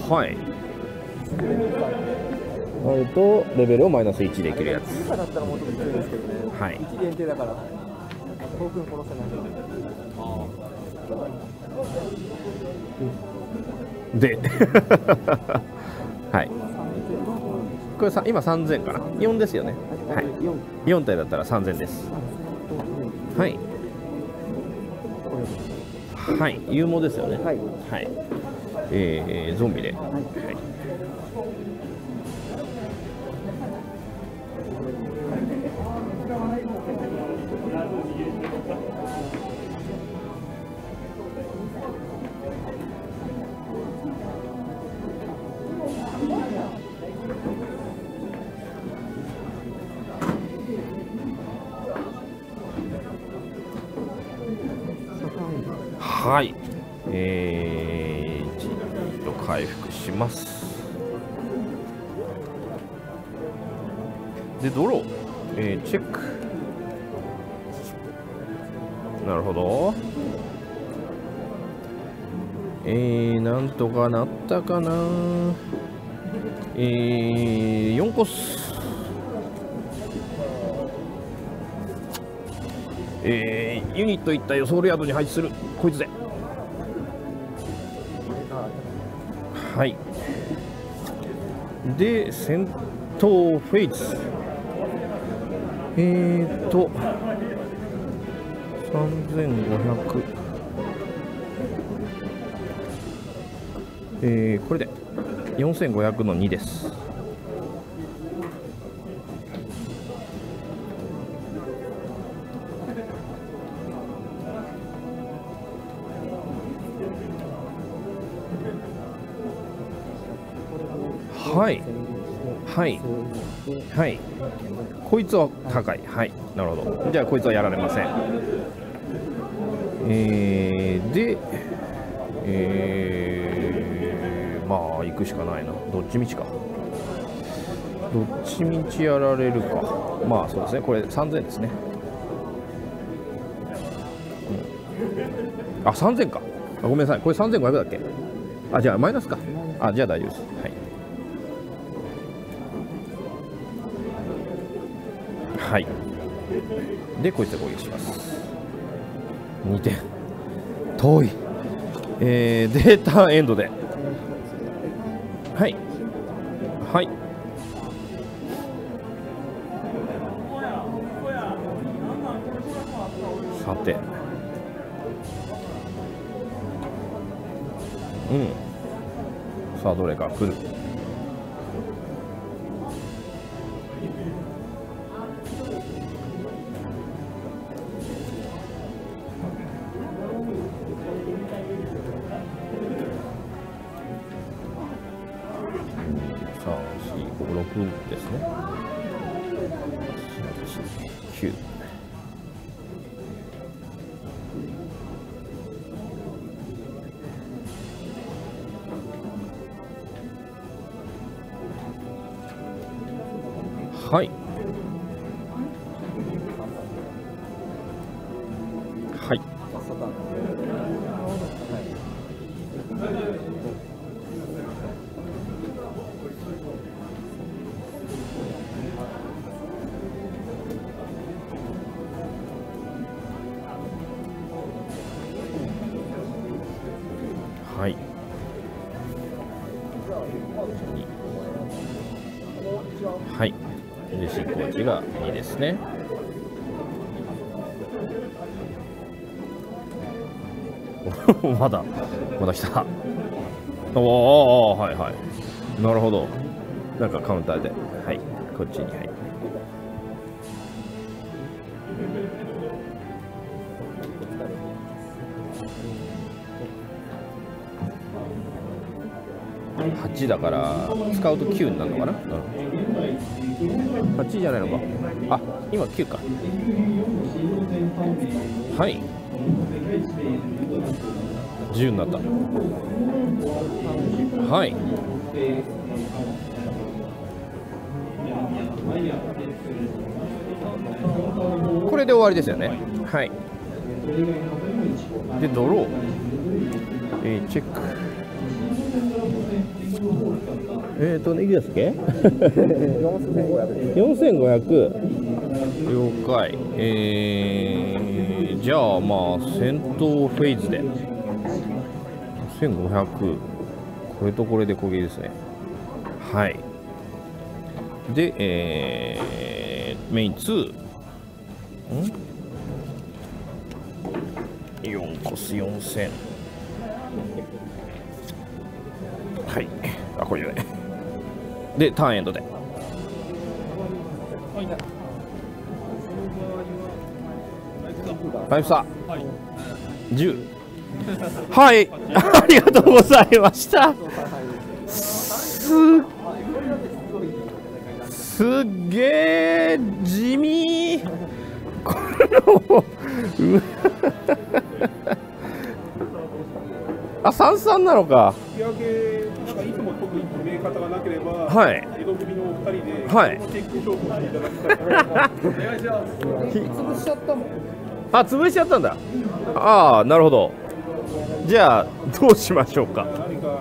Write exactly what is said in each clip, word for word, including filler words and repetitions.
はい。あるとレベルをマイナスいちでいけるやつ。 今だったらもうちょっと強いですけどね。 はい。 いち限定だから。遠くに殺せない。 で、はい。これさ今さんぜんかな。よんですよね。はい。よん体だったらさんぜんです。はい。はい。勇猛ですよね。はい。はい。えー、ゾンビで。はい。はい、えー、じっと回復します。で、ドロー、えー、チェック。なるほど。えー、なんとかなったかな。えー、よんコス。えー、ユニット一体をソウルヤードに配置する。こいつで。はい。で、戦闘フェイズ。えーと、さんぜんごひゃく。えー、これでよんせんごひゃくのにです。はいはいはいこいつは高い。はい、なるほど。じゃあこいつはやられません。えー、でえー、まあ行くしかないな。どっちみちか。どっちみちやられるか。まあそうですね。これさんぜんですね。うん、あ、さんぜんか。あ、ごめんなさい。これさんぜんごひゃくだっけ。あ、じゃあマイナスか。あ、じゃあ大丈夫です。はい。はい。で、こいつで攻撃します。にてん。遠い。えー、データエンドで。はい。はい。さて。うん。さあ、どれか来る。さん、よん、ご、ろくですね。きゅう。はい。はい。はい。はい。で、進行値がにですね。まだ、まだ来た。おお、はいはい。なるほど。なんかカウンターで、はい、こっちに、はい。はちだから使うときゅうになるのかな。うん、はちじゃないのか。あ、今きゅうか。はい、じゅうになった。はい。これで終わりですよね。はい。で、ドロー、えー、チェック。 えっとねいくらですっけよんせんごひゃくです。 よんせんごひゃく。了解。えー、じゃあまあ戦闘フェーズでせんごひゃく、これとこれで攻撃ですね。はい。で、えー、メインにんよんコスよんせん。はい。あ、これじゃない。で、ターンエンドで。ファイブスター。じゅう。はい。ありがとうございました。すすっげー地味。このあ、三三なのか。 引き分け、なんかいつも特に決め方がなければ、 はい。 江戸組のお二人で、 はい。 チェック勝負をしていただきたいと思います。お願いします。 潰しちゃったもん。 あ、潰しちゃったんだ。ああ、なるほど。じゃあどうしましょうか。 何か、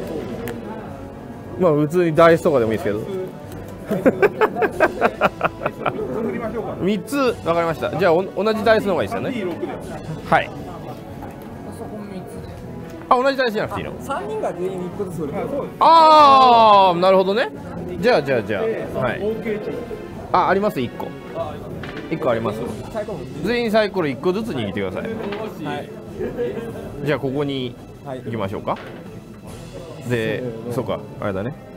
まあ普通にダイスとかでもいいですけど。 振りましょうか。 みっつわかりました。じゃあお同じダイスの方がいいですよね。 ディーろく で。 はい。あ、同じダイスじゃなくていいの。 さんにんが全員いっこずつ振る。 あ、そうです。 ああ、なるほどね。じゃあじゃあじゃで、 あはい。 合計値。 あ、ありますいっこ。いっこあります。 最高も全員サイコロいっこずつ握ってください。 はいじゃあここにはい行きましょうか。で、そうか、あれだね。